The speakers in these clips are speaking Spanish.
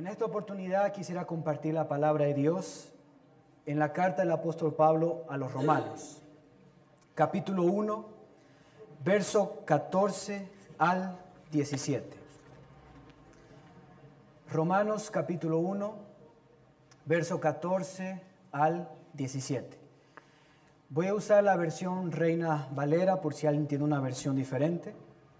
esta oportunidad quisiera compartir la palabra de Dios en la carta del apóstol Pablo a los Romanos, capítulo 1, verso 14 al 17. Romanos capítulo 1, verso 14 al 17. Voy a usar la versión Reina Valera por si alguien tiene una versión diferente.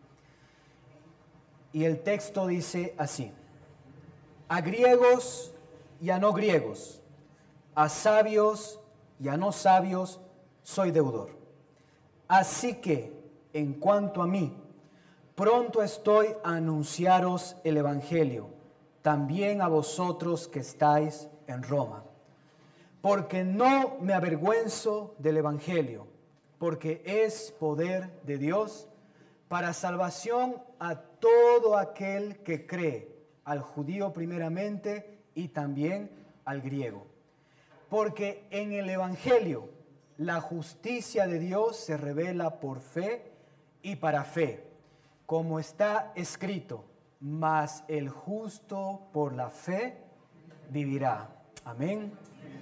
Y el texto dice así: a griegos y a no griegos, a sabios y a no sabios, soy deudor. Así que, en cuanto a mí, pronto estoy a anunciaros el Evangelio, también a vosotros que estáis en Roma. Porque no me avergüenzo del Evangelio, porque es poder de Dios para salvación a todo aquel que cree, al judío primeramente y también al griego. Porque en el Evangelio la justicia de Dios se revela por fe y para fe, como está escrito: mas el justo por la fe vivirá. Amén.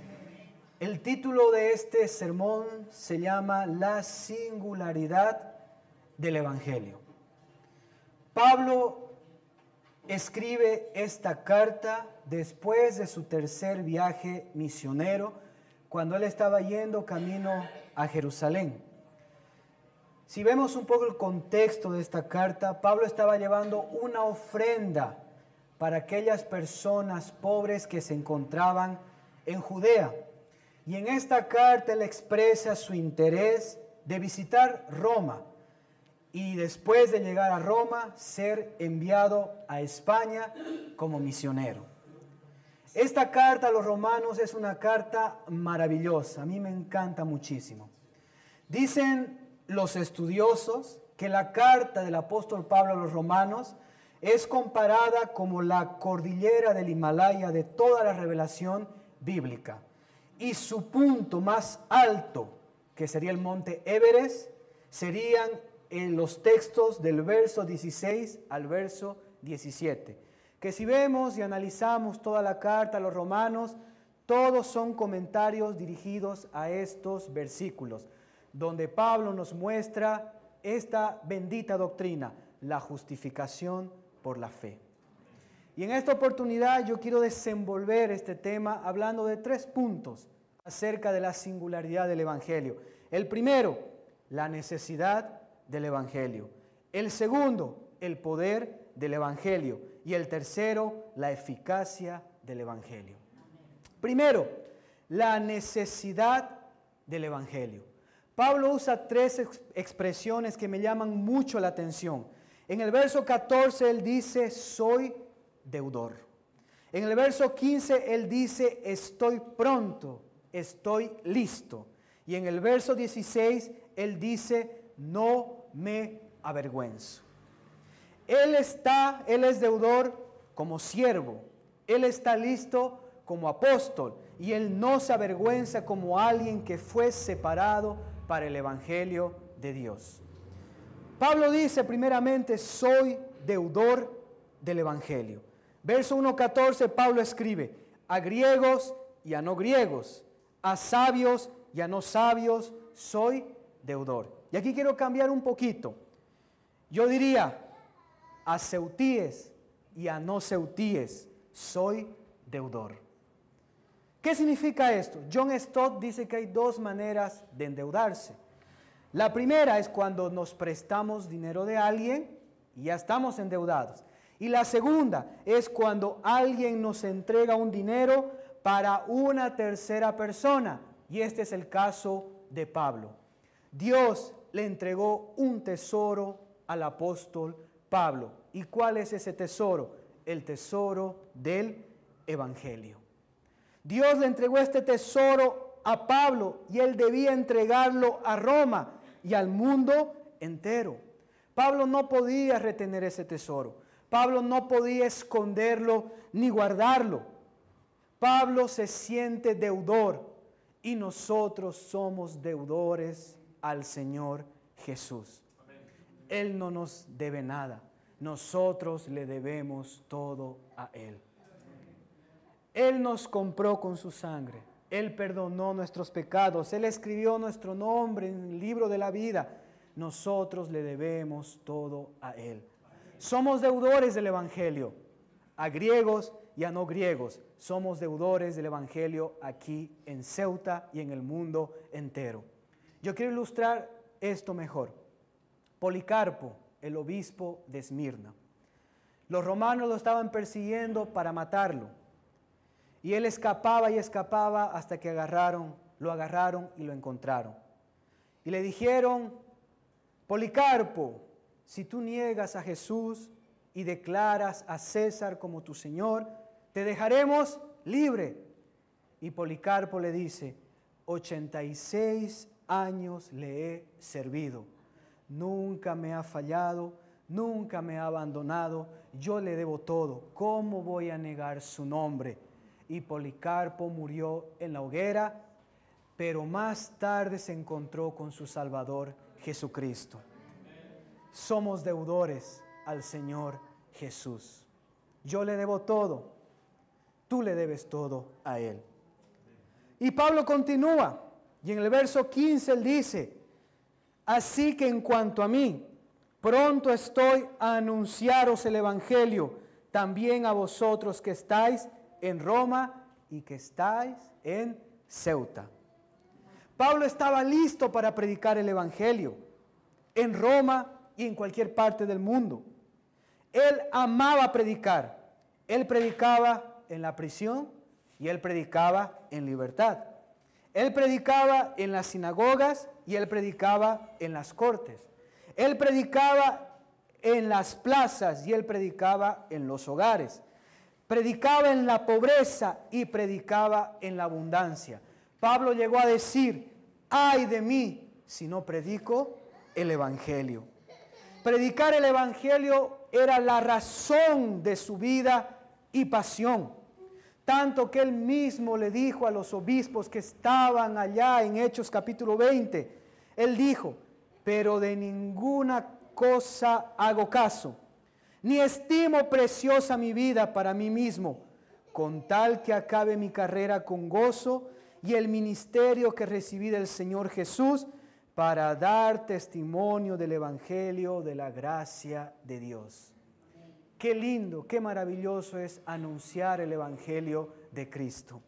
El título de este sermón se llama La singularidad del Evangelio. Pablo escribe esta carta después de su tercer viaje misionero, cuando él estaba yendo camino a Jerusalén. Si vemos un poco el contexto de esta carta, Pablo estaba llevando una ofrenda para aquellas personas pobres que se encontraban en Judea. Y en esta carta él expresa su interés de visitar Roma y después de llegar a Roma ser enviado a España como misionero. Esta carta a los romanos es una carta maravillosa, a mí me encanta muchísimo. Dicen los estudiosos que la carta del apóstol Pablo a los romanos es comparada como la cordillera del Himalaya de toda la revelación bíblica. Y su punto más alto, que sería el monte Everest, serían en los textos del verso 16 al verso 17. Que si vemos y analizamos toda la carta a los romanos, todos son comentarios dirigidos a estos versículos, donde Pablo nos muestra esta bendita doctrina, la justificación por la fe. Y en esta oportunidad yo quiero desenvolver este tema hablando de 3 puntos acerca de la singularidad del Evangelio. El primero, la necesidad del Evangelio. El segundo, el poder del Evangelio. Y el tercero, la eficacia del Evangelio. Primero, la necesidad del Evangelio. Pablo usa 3 expresiones que me llaman mucho la atención. En el verso 14 él dice: soy deudor. En el verso 15 él dice: estoy pronto, estoy listo. Y en el verso 16 él dice: no me avergüenzo. Él es deudor como siervo, él está listo como apóstol y él no se avergüenza como alguien que fue separado para el Evangelio de Dios. Pablo dice primeramente: soy deudor del Evangelio. Verso 1:14 Pablo escribe: a griegos y a no griegos, a sabios y a no sabios, soy deudor. Y aquí quiero cambiar un poquito. Yo diría: a ceutíes y a no ceutíes, soy deudor. ¿Qué significa esto? John Stott dice que hay 2 maneras de endeudarse. La primera es cuando nos prestamos dinero de alguien y ya estamos endeudados. Y la segunda es cuando alguien nos entrega un dinero para una tercera persona. Y este es el caso de Pablo. Dios le entregó un tesoro al apóstol Pablo. ¿Y cuál es ese tesoro? El tesoro del Evangelio. Dios le entregó este tesoro a Pablo y él debía entregarlo a Roma y al mundo entero. Pablo no podía retener ese tesoro. Pablo no podía esconderlo ni guardarlo. Pablo se siente deudor y nosotros somos deudores al Señor Jesús. Él no nos debe nada. Nosotros le debemos todo a Él. Él nos compró con su sangre. Él perdonó nuestros pecados. Él escribió nuestro nombre en el libro de la vida. Nosotros le debemos todo a Él. Somos deudores del Evangelio, a griegos y a no griegos. Somos deudores del Evangelio aquí en Ceuta y en el mundo entero. Yo quiero ilustrar esto mejor. Policarpo, el obispo de Esmirna. Los romanos lo estaban persiguiendo para matarlo. Y él escapaba y escapaba hasta que lo agarraron y lo encontraron. Y le dijeron: Policarpo, si tú niegas a Jesús y declaras a César como tu Señor, te dejaremos libre. Y Policarpo le dice: 86 años le he servido. Nunca me ha fallado, nunca me ha abandonado. Yo le debo todo. ¿Cómo voy a negar su nombre? Y Policarpo murió en la hoguera, pero más tarde se encontró con su Salvador Jesucristo. Somos deudores al Señor Jesús. Yo le debo todo, tú le debes todo a Él. Y Pablo continúa, y en el verso 15 él dice: así que en cuanto a mí, pronto estoy a anunciaros el Evangelio, también a vosotros que estáis en Roma y que estáis en Ceuta. Pablo estaba listo para predicar el Evangelio en Roma y en cualquier parte del mundo. Él amaba predicar. Él predicaba en la prisión y él predicaba en libertad. Él predicaba en las sinagogas y él predicaba en las cortes. Él predicaba en las plazas y él predicaba en los hogares. Predicaba en la pobreza y predicaba en la abundancia. Pablo llegó a decir: ay de mí si no predico el Evangelio. Predicar el Evangelio era la razón de su vida y pasión. Tanto que él mismo le dijo a los obispos que estaban allá en Hechos capítulo 20, él dijo: pero de ninguna cosa hago caso, ni estimo preciosa mi vida para mí mismo, con tal que acabe mi carrera con gozo y el ministerio que recibí del Señor Jesús, para dar testimonio del Evangelio de la gracia de Dios. Qué lindo, qué maravilloso es anunciar el Evangelio de Cristo.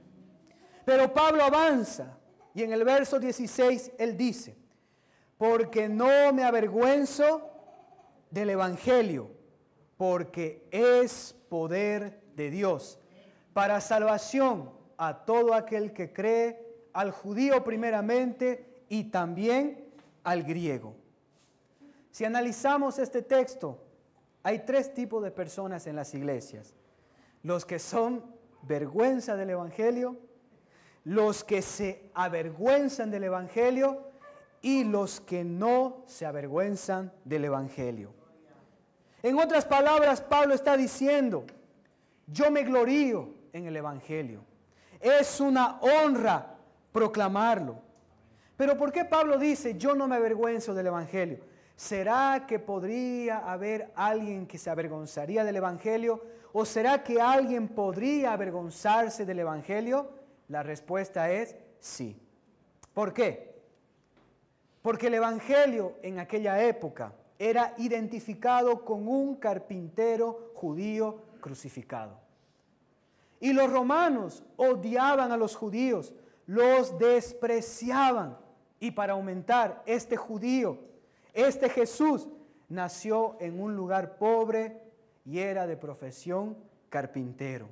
Pero Pablo avanza y en el verso 16 él dice: porque no me avergüenzo del Evangelio, porque es poder de Dios para salvación a todo aquel que cree, al judío primeramente y también al griego. Si analizamos este texto, hay tres tipos de personas en las iglesias: los que son vergüenza del Evangelio, los que se avergüenzan del Evangelio y los que no se avergüenzan del Evangelio. En otras palabras, Pablo está diciendo: yo me glorío en el Evangelio. Es una honra proclamarlo. Pero ¿por qué Pablo dice: yo no me avergüenzo del Evangelio? ¿Será que podría haber alguien que se avergonzaría del Evangelio? ¿O será que alguien podría avergonzarse del Evangelio? La respuesta es sí. ¿Por qué? Porque el Evangelio en aquella época era identificado con un carpintero judío crucificado. Y los romanos odiaban a los judíos, los despreciaban. Y para aumentar, este judío, este Jesús, nació en un lugar pobre y era de profesión carpintero.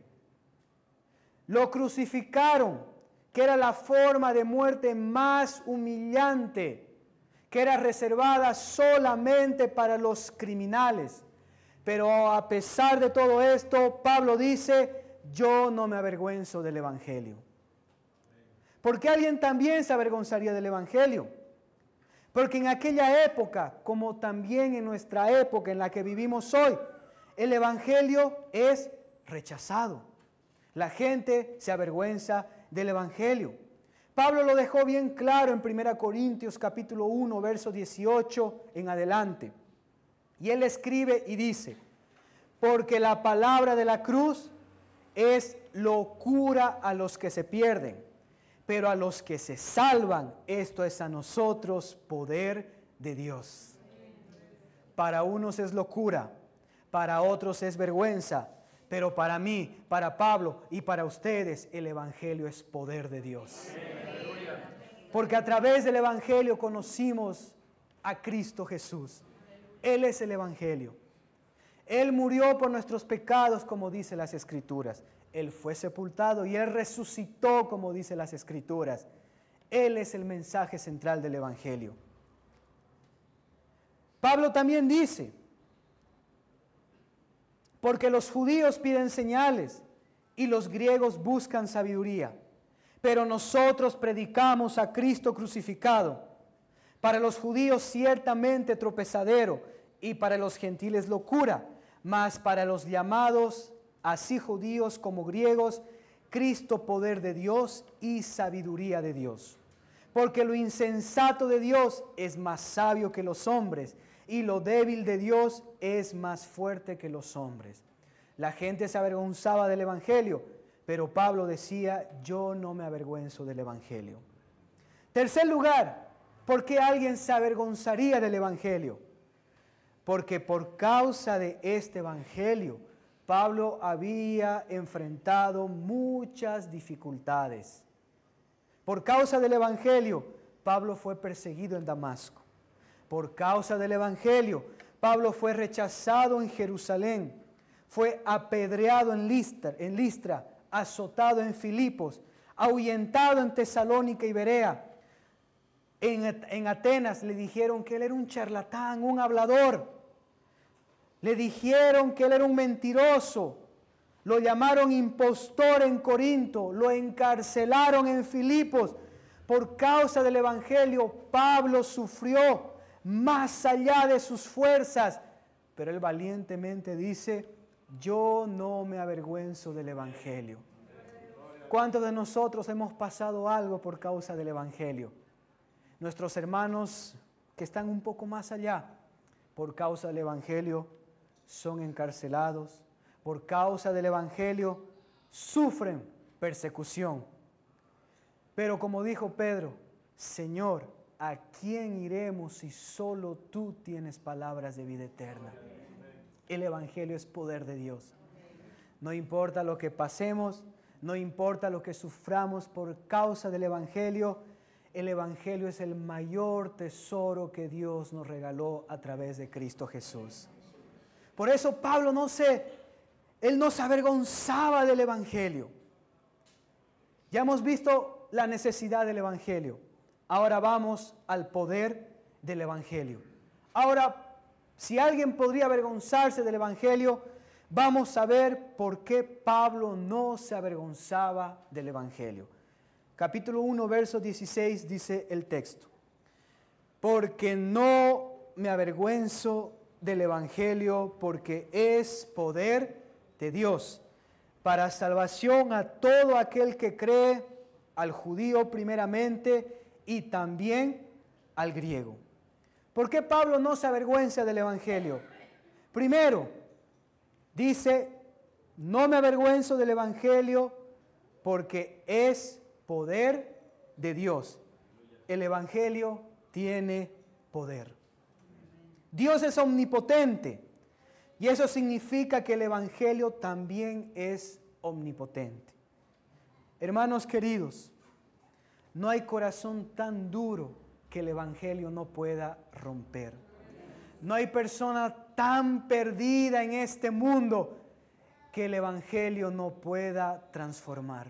Lo crucificaron, que era la forma de muerte más humillante, que era reservada solamente para los criminales. Pero a pesar de todo esto, Pablo dice: yo no me avergüenzo del Evangelio. ¿Por qué alguien también se avergonzaría del Evangelio? Porque en aquella época, como también en nuestra época en la que vivimos hoy, el Evangelio es rechazado. La gente se avergüenza del Evangelio. Pablo lo dejó bien claro en 1 Corintios capítulo 1, verso 18 en adelante. Y él escribe y dice: porque la palabra de la cruz es locura a los que se pierden, pero a los que se salvan, esto es a nosotros poder de Dios. Para unos es locura, para otros es vergüenza, pero para mí, para Pablo y para ustedes, el Evangelio es poder de Dios. Porque a través del Evangelio conocimos a Cristo Jesús. Él es el Evangelio. Él murió por nuestros pecados, como dice las Escrituras. Él fue sepultado y Él resucitó, como dice las Escrituras. Él es el mensaje central del Evangelio. Pablo también dice, porque los judíos piden señales y los griegos buscan sabiduría, pero nosotros predicamos a Cristo crucificado, para los judíos ciertamente tropezadero y para los gentiles locura, mas para los llamados, así judíos como griegos, Cristo poder de Dios y sabiduría de Dios. Porque lo insensato de Dios es más sabio que los hombres, y lo débil de Dios es más fuerte que los hombres. La gente se avergonzaba del Evangelio, pero Pablo decía, yo no me avergüenzo del Evangelio. Tercer lugar, ¿por qué alguien se avergonzaría del Evangelio? Porque por causa de este Evangelio, Pablo había enfrentado muchas dificultades. Por causa del Evangelio, Pablo fue perseguido en Damasco. Por causa del Evangelio, Pablo fue rechazado en Jerusalén, fue apedreado en Listra, azotado en Filipos, ahuyentado en Tesalónica y Berea. En Atenas le dijeron que él era un charlatán, un hablador. Le dijeron que él era un mentiroso. Lo llamaron impostor en Corinto, lo encarcelaron en Filipos. Por causa del Evangelio, Pablo sufrió más allá de sus fuerzas, pero él valientemente dice, yo no me avergüenzo del Evangelio. ¿Cuántos de nosotros hemos pasado algo por causa del Evangelio? Nuestros hermanos que están un poco más allá, por causa del Evangelio, son encarcelados. Por causa del Evangelio, sufren persecución. Pero como dijo Pedro, Señor, ¿a quién iremos si solo tú tienes palabras de vida eterna? El Evangelio es poder de Dios. No importa lo que pasemos, no importa lo que suframos por causa del Evangelio, el Evangelio es el mayor tesoro que Dios nos regaló a través de Cristo Jesús. Por eso Pablo él no se avergonzaba del Evangelio. Ya hemos visto la necesidad del Evangelio. Ahora vamos al poder del Evangelio. Ahora, si alguien podría avergonzarse del Evangelio, vamos a ver por qué Pablo no se avergonzaba del Evangelio. Capítulo 1, verso 16 dice el texto. Porque no me avergüenzo del Evangelio, porque es poder de Dios para salvación a todo aquel que cree, al judío primeramente y también al griego. ¿Por qué Pablo no se avergüenza del Evangelio? Primero, dice, no me avergüenzo del Evangelio porque es poder de Dios. El Evangelio tiene poder. Dios es omnipotente y eso significa que el Evangelio también es omnipotente. Hermanos queridos, no hay corazón tan duro que el Evangelio no pueda romper. No hay persona tan perdida en este mundo que el Evangelio no pueda transformar.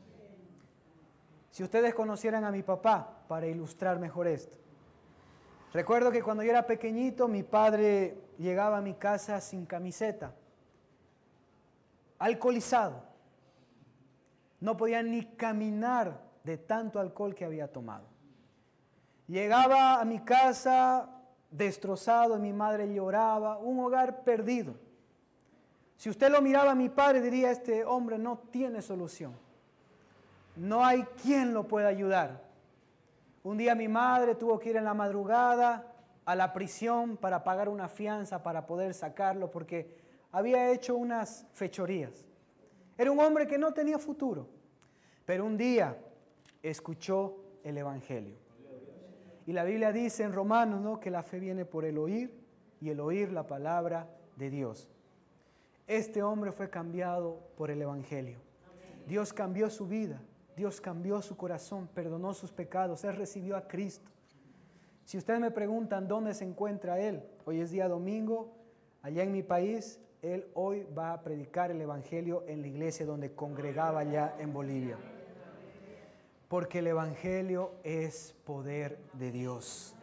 Si ustedes conocieran a mi papá, para ilustrar mejor esto. Recuerdo que cuando yo era pequeñito, mi padre llegaba a mi casa sin camiseta, alcoholizado. No podía ni caminar de tanto alcohol que había tomado. Llegaba a mi casa destrozado, mi madre lloraba, un hogar perdido. Si usted lo miraba a mi padre, diría, este hombre no tiene solución. No hay quien lo pueda ayudar. Un día mi madre tuvo que ir en la madrugada a la prisión para pagar una fianza para poder sacarlo porque había hecho unas fechorías. Era un hombre que no tenía futuro, pero un día escuchó el Evangelio. Y la Biblia dice en Romanos, ¿no?, que la fe viene por el oír y el oír la palabra de Dios. Este hombre fue cambiado por el Evangelio. Dios cambió su vida, Dios cambió su corazón, perdonó sus pecados, él recibió a Cristo. Si ustedes me preguntan dónde se encuentra él, hoy es día domingo, allá en mi país, él hoy va a predicar el Evangelio en la iglesia donde congregaba allá en Bolivia. Porque el Evangelio es poder de Dios.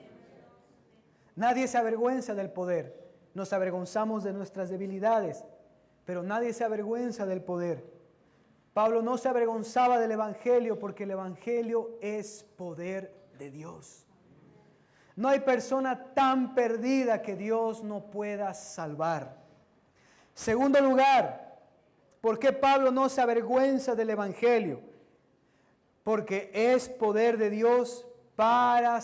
Nadie se avergüenza del poder. Nos avergonzamos de nuestras debilidades, pero nadie se avergüenza del poder. Pablo no se avergonzaba del Evangelio porque el Evangelio es poder de Dios. No hay persona tan perdida que Dios no pueda salvar. Segundo lugar, ¿por qué Pablo no se avergüenza del Evangelio? Porque es poder de Dios para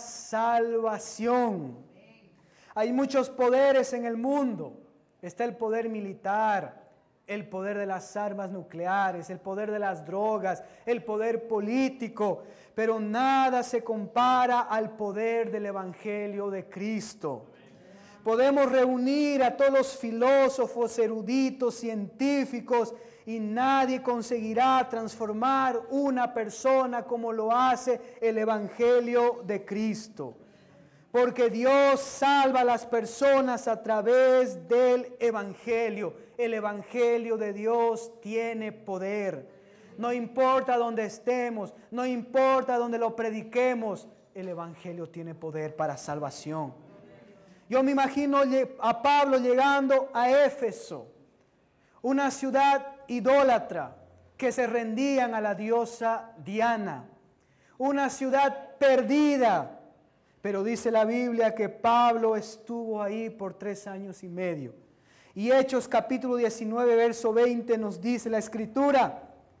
salvación. Hay muchos poderes en el mundo. Está el poder militar, el poder de las armas nucleares, el poder de las drogas, el poder político, pero nada se compara al poder del Evangelio de Cristo. Podemos reunir a todos los filósofos, eruditos, científicos, y nadie conseguirá transformar una persona como lo hace el Evangelio de Cristo. Porque Dios salva a las personas a través del Evangelio. El Evangelio de Dios tiene poder. No importa dónde estemos, no importa dónde lo prediquemos, el Evangelio tiene poder para salvación. Yo me imagino a Pablo llegando a Éfeso, una ciudad idólatra que se rendían a la diosa Diana, una ciudad perdida. Pero dice la Biblia que Pablo estuvo ahí por 3 años y medio. Y Hechos capítulo 19, verso 20 nos dice la Escritura: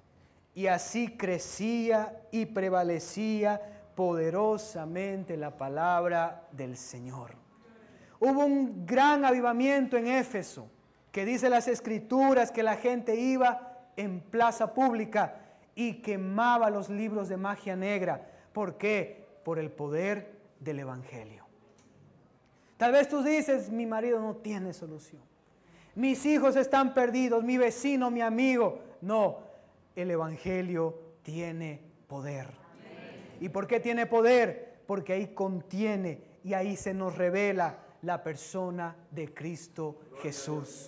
y así crecía y prevalecía poderosamente la palabra del Señor. Hubo un gran avivamiento en Éfeso, que dice las Escrituras que la gente iba en plaza pública y quemaba los libros de magia negra. ¿Por qué? Por el poder del Evangelio. Tal vez tú dices, mi marido no tiene solución, mis hijos están perdidos, mi vecino, mi amigo. No, el Evangelio tiene poder. ¿Y por qué tiene poder? Porque ahí contiene y ahí se nos revela la persona de Cristo Jesús.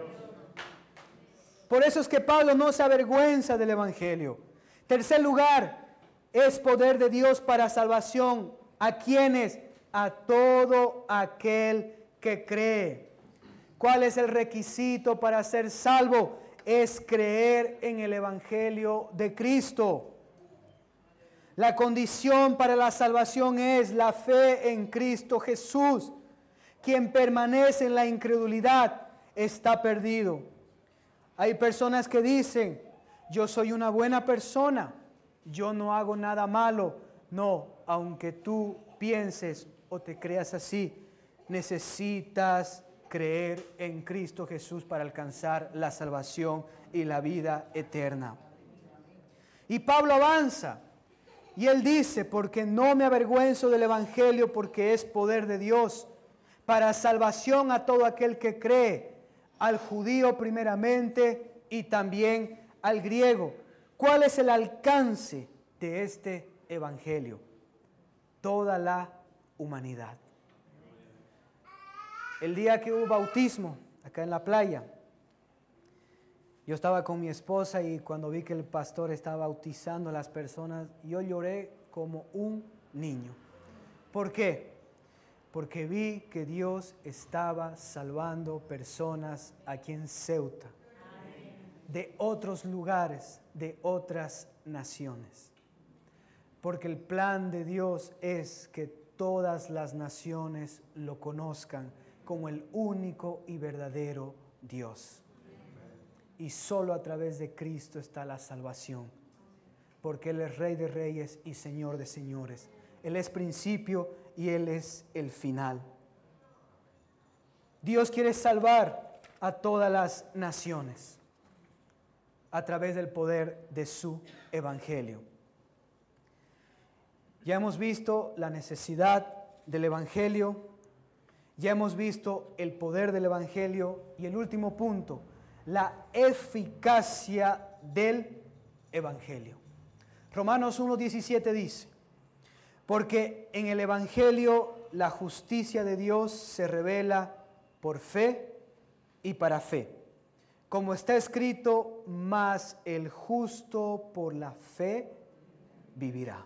Por eso es que Pablo no se avergüenza del Evangelio. Tercer lugar, es poder de Dios para salvación. ¿A quiénes? A todo aquel que cree. ¿Cuál es el requisito para ser salvo? Es creer en el Evangelio de Cristo. La condición para la salvación es la fe en Cristo Jesús. Quien permanece en la incredulidad está perdido. Hay personas que dicen, yo soy una buena persona, yo no hago nada malo. No, aunque tú pienses o te creas así, necesitas creer en Cristo Jesús para alcanzar la salvación y la vida eterna. Y Pablo avanza y él dice, porque no me avergüenzo del Evangelio, porque es poder de Dios para salvación a todo aquel que cree, al judío primeramente y también al griego. ¿Cuál es el alcance de este Evangelio? Toda la humanidad. El día que hubo bautismo acá en la playa, yo estaba con mi esposa y cuando vi que el pastor estaba bautizando a las personas, yo lloré como un niño. ¿Por qué? Porque vi que Dios estaba salvando personas aquí en Ceuta, de otros lugares, de otras naciones. Porque el plan de Dios es que todas las naciones lo conozcan como el único y verdadero Dios. Y solo a través de Cristo está la salvación, porque Él es Rey de Reyes y Señor de Señores. Él es principio y Él es el final. Dios quiere salvar a todas las naciones. a través del poder de su evangelio. Ya hemos visto la necesidad del evangelio, ya hemos visto el poder del evangelio y el último punto, la eficacia del evangelio. Romanos 1:17 dice: porque en el evangelio la justicia de Dios se revela por fe y para fe. Como está escrito, mas el justo por la fe vivirá.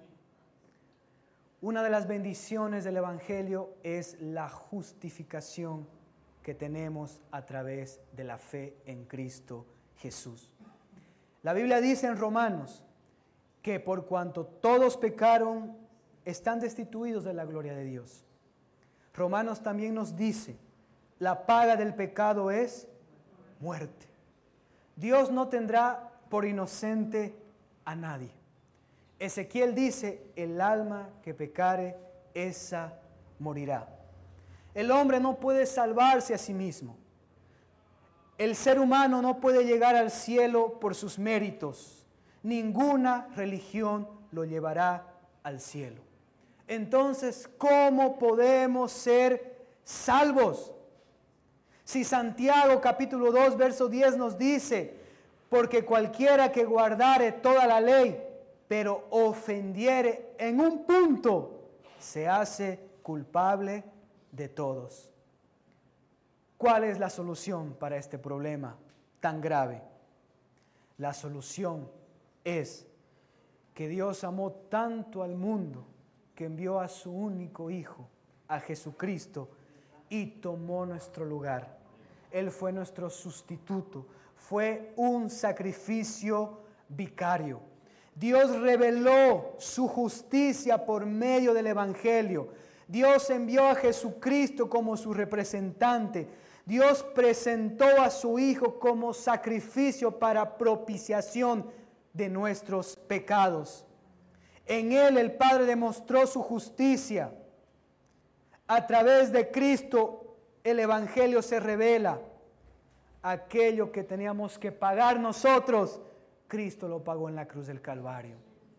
Una de las bendiciones del evangelio es la justificación que tenemos a través de la fe en Cristo Jesús. La Biblia dice en Romanos que por cuanto todos pecaron, están destituidos de la gloria de Dios. Romanos también nos dice, la paga del pecado es muerte. Dios no tendrá por inocente a nadie. Ezequiel dice, el alma que pecare, esa morirá. El hombre no puede salvarse a sí mismo. El ser humano no puede llegar al cielo por sus méritos. Ninguna religión lo llevará al cielo. Entonces, ¿cómo podemos ser salvos? Si Santiago capítulo 2, verso 10 nos dice, porque cualquiera que guardare toda la ley, pero ofendiere en un punto, se hace culpable de todos. ¿Cuál es la solución para este problema tan grave? La solución es que Dios amó tanto al mundo que envió a su único Hijo, a Jesucristo, y tomó nuestro lugar. Él fue nuestro sustituto, fue un sacrificio vicario. Dios reveló su justicia por medio del evangelio. Dios envió a Jesucristo como su representante. Dios presentó a su Hijo como sacrificio para propiciación de nuestros pecados. En Él el Padre demostró su justicia. A través de Cristo el evangelio se revela. Aquello que teníamos que pagar nosotros, Cristo lo pagó en la cruz del Calvario.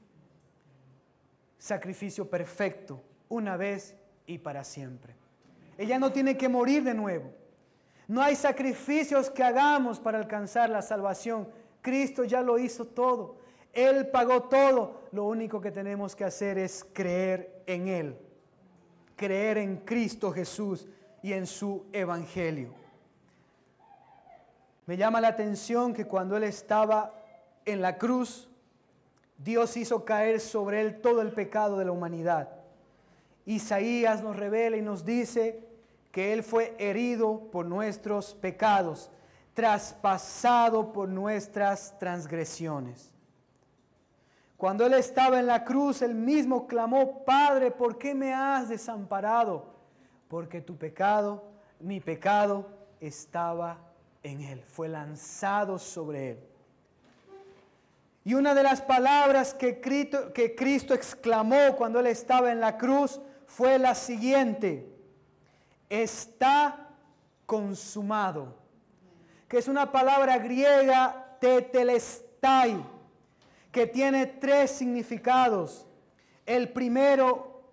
Sacrificio perfecto, una vez y para siempre. Ella no tiene que morir de nuevo. No hay sacrificios que hagamos para alcanzar la salvación. Cristo ya lo hizo todo. Él pagó todo. Lo único que tenemos que hacer es creer en Él. Creer en Cristo Jesús y en su evangelio. Me llama la atención que cuando Él estaba en la cruz, Dios hizo caer sobre Él todo el pecado de la humanidad. Isaías nos revela y nos dice que Él fue herido por nuestros pecados, traspasado por nuestras transgresiones. Cuando Él estaba en la cruz, Él mismo clamó, Padre, ¿por qué me has desamparado? Porque tu pecado, mi pecado, estaba en Él, fue lanzado sobre Él. Y una de las palabras que Cristo exclamó cuando Él estaba en la cruz fue la siguiente: está consumado, que es una palabra griega tetelestai, que tiene tres significados. El primero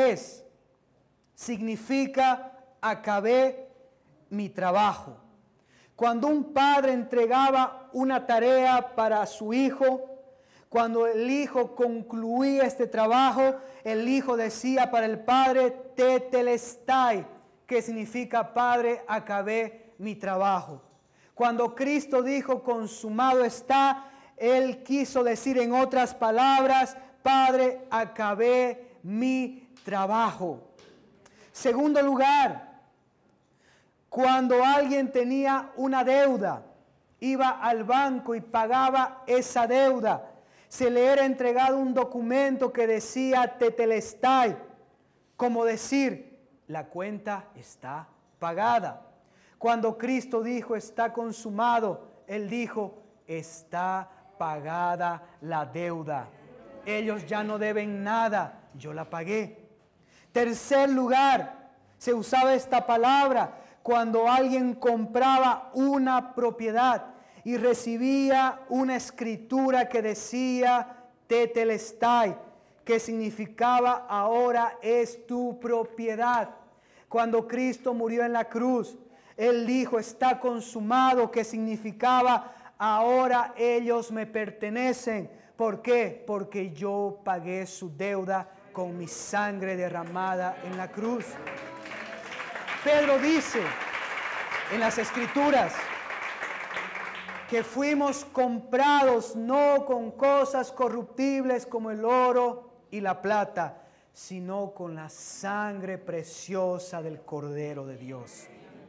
significa acabé mi trabajo. Cuando un padre entregaba una tarea para su hijo, cuando el hijo concluía este trabajo, el hijo decía para el padre tetelestai, que significa Padre, acabé mi trabajo. Cuando Cristo dijo consumado está, Él quiso decir en otras palabras, Padre, acabé mi trabajo. Segundo lugar, cuando alguien tenía una deuda, iba al banco y pagaba esa deuda, se le era entregado un documento que decía tetelestai, como decir, la cuenta está pagada. Cuando Cristo dijo está consumado, Él dijo está pagada la deuda. Ellos ya no deben nada, yo la pagué. Tercer lugar, se usaba esta palabra cuando alguien compraba una propiedad. y recibía una escritura que decía tetelestai, que significaba ahora es tu propiedad. Cuando Cristo murió en la cruz, Él dijo está consumado, que significaba ahora ellos me pertenecen. ¿Por qué? Porque yo pagué su deuda con mi sangre derramada en la cruz. Pedro dice en las Escrituras que fuimos comprados no con cosas corruptibles como el oro y la plata, sino con la sangre preciosa del Cordero de Dios.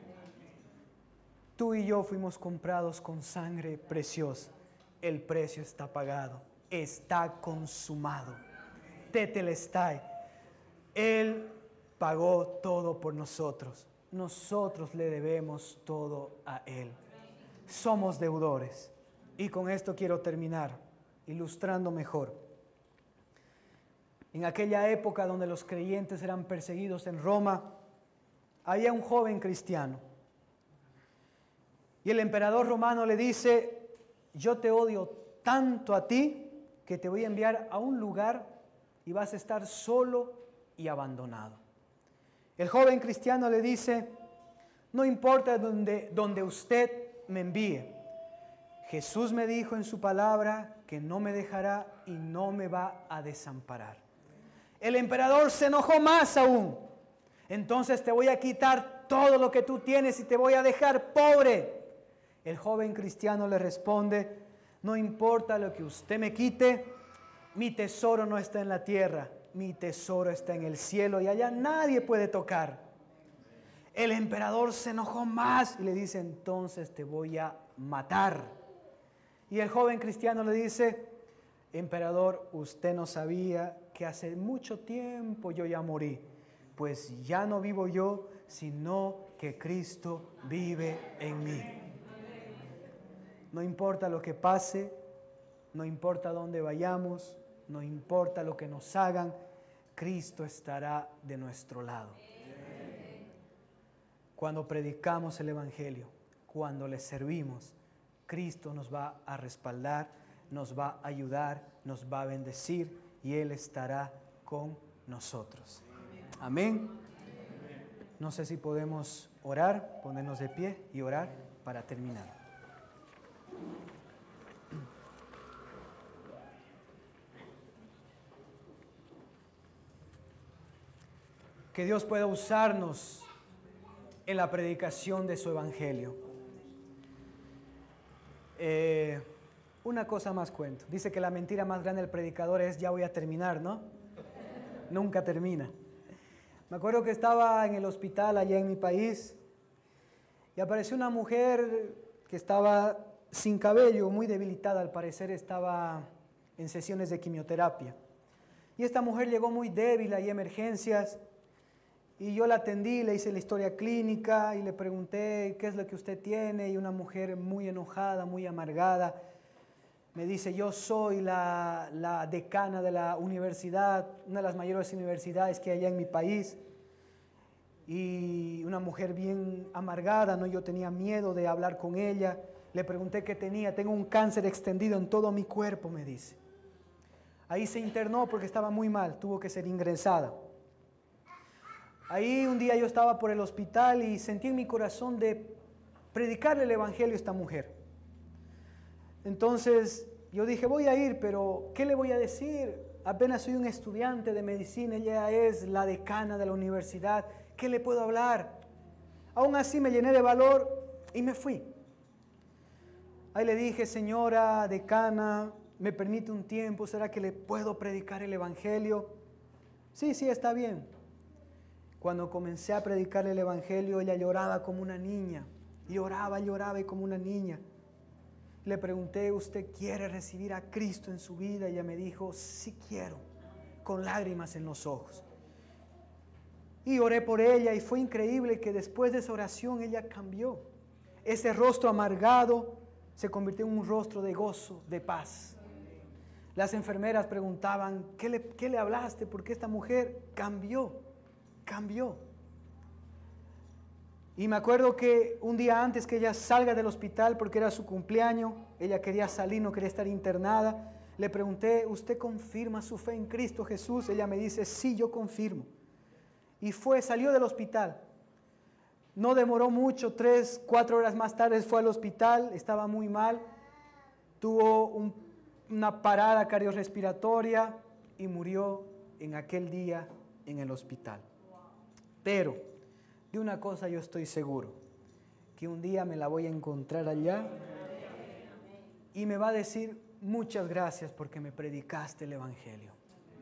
Tú y yo fuimos comprados con sangre preciosa. El precio está pagado, está consumado. Tetelestai. Él pagó todo por nosotros. Nosotros le debemos todo a Él. Somos deudores. Y con esto quiero terminar, ilustrando mejor. En aquella época donde los creyentes eran perseguidos en Roma, había un joven cristiano. Y el emperador romano le dice, yo te odio tanto a ti que te voy a enviar a un lugar y vas a estar solo y abandonado. El joven cristiano le dice, no importa donde usted me envíe. Jesús me dijo en su palabra que no me dejará y no me va a desamparar. El emperador se enojó más aún. Entonces te voy a quitar todo lo que tú tienes y te voy a dejar pobre. El joven cristiano le responde, no importa lo que usted me quite, mi tesoro no está en la tierra, mi tesoro está en el cielo y allá nadie puede tocar. El emperador se enojó más y le dice, entonces te voy a matar. Y el joven cristiano le dice, emperador, usted no sabía que hace mucho tiempo yo ya morí, pues ya no vivo yo, sino que Cristo vive en mí. No importa lo que pase, no importa dónde vayamos, no importa lo que nos hagan, Cristo estará de nuestro lado. Cuando predicamos el Evangelio, cuando le servimos, Cristo nos va a respaldar, nos va a ayudar, nos va a bendecir y Él estará con nosotros. Amén. No sé si podemos orar, ponernos de pie y orar para terminar. Que Dios pueda usarnos en la predicación de su Evangelio. Una cosa más cuento. Dice que la mentira más grande del predicador es ya voy a terminar, ¿no? Nunca termina. Me acuerdo que estaba en el hospital allá en mi país y apareció una mujer que estaba sin cabello, muy debilitada, al parecer estaba en sesiones de quimioterapia. Y esta mujer llegó muy débil, hay emergencias. Y yo la atendí, le hice la historia clínica y le pregunté qué es lo que usted tiene. Y una mujer muy enojada, muy amargada, me dice, yo soy la decana de la universidad, una de las mayores universidades que hay allá en mi país. Y una mujer bien amargada, ¿no? Yo tenía miedo de hablar con ella. Le pregunté qué tenía, tengo un cáncer extendido en todo mi cuerpo, me dice. Ahí se internó porque estaba muy mal, tuvo que ser ingresada. Ahí un día yo estaba por el hospital y sentí en mi corazón de predicarle el Evangelio a esta mujer. Entonces yo dije, voy a ir, pero ¿qué le voy a decir? Apenas soy un estudiante de medicina, ella es la decana de la universidad, ¿qué le puedo hablar? Aún así me llené de valor y me fui. Ahí le dije, señora decana, ¿me permite un tiempo? ¿Será que le puedo predicar el Evangelio? Sí, está bien. Cuando comencé a predicar el Evangelio, ella lloraba como una niña. Lloraba y como una niña. Le pregunté, ¿usted quiere recibir a Cristo en su vida? Y ella me dijo, sí quiero, con lágrimas en los ojos. Y oré por ella y fue increíble que después de esa oración ella cambió. Ese rostro amargado se convirtió en un rostro de gozo, de paz. Las enfermeras preguntaban, ¿qué le hablaste? Porque esta mujer cambió. Y me acuerdo que un día antes que ella salga del hospital, porque era su cumpleaños, ella quería salir, no quería estar internada, le pregunté, ¿usted confirma su fe en Cristo Jesús? Ella me dice, sí, yo confirmo. Y salió del hospital. No demoró mucho, 3, 4 horas más tarde fue al hospital, estaba muy mal, tuvo una parada cardiorrespiratoria y murió en aquel día en el hospital. Pero de una cosa yo estoy seguro, que un día me la voy a encontrar allá y me va a decir, muchas gracias porque me predicaste el Evangelio.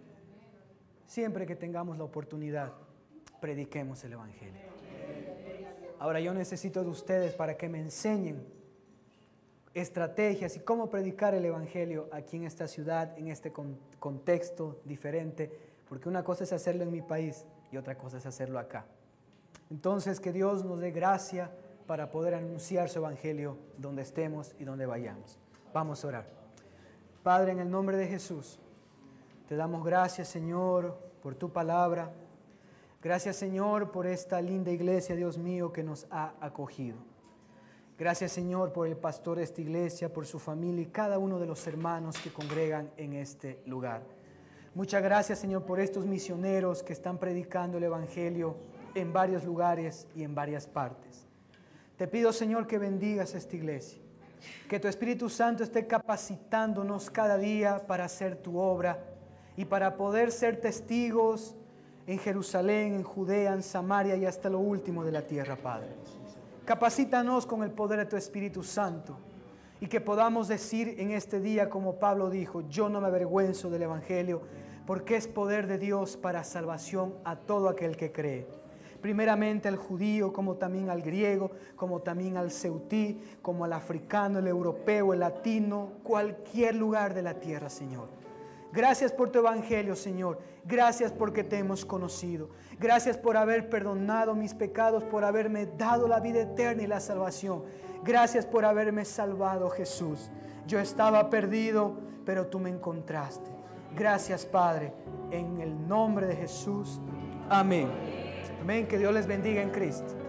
Siempre que tengamos la oportunidad, prediquemos el Evangelio. Ahora yo necesito de ustedes para que me enseñen estrategias y cómo predicar el Evangelio aquí en esta ciudad, en este contexto diferente, porque una cosa es hacerlo en mi país y otra cosa es hacerlo acá. Entonces que Dios nos dé gracia para poder anunciar su Evangelio donde estemos y donde vayamos. Vamos a orar. Padre, en el nombre de Jesús, te damos gracias, Señor, por tu palabra. Gracias, Señor, por esta linda iglesia, Dios mío, que nos ha acogido. Gracias, Señor, por el pastor de esta iglesia, por su familia y cada uno de los hermanos que congregan en este lugar. Muchas gracias, Señor, por estos misioneros que están predicando el Evangelio en varios lugares y en varias partes. Te pido, Señor, que bendigas esta iglesia, que tu Espíritu Santo esté capacitándonos cada día para hacer tu obra y para poder ser testigos en Jerusalén, en Judea, en Samaria y hasta lo último de la tierra, Padre. Capacítanos con el poder de tu Espíritu Santo y que podamos decir en este día como Pablo dijo, yo no me avergüenzo del Evangelio porque es poder de Dios para salvación a todo aquel que cree. Primeramente al judío, como también al griego, como también al ceutí, como al africano, el europeo, el latino, cualquier lugar de la tierra, Señor. Gracias por tu Evangelio, Señor. Gracias porque te hemos conocido. Gracias por haber perdonado mis pecados, por haberme dado la vida eterna y la salvación. Gracias por haberme salvado, Jesús. Yo estaba perdido, pero tú me encontraste. Gracias, Padre, en el nombre de Jesús. Amén. Amén. Que Dios les bendiga en Cristo.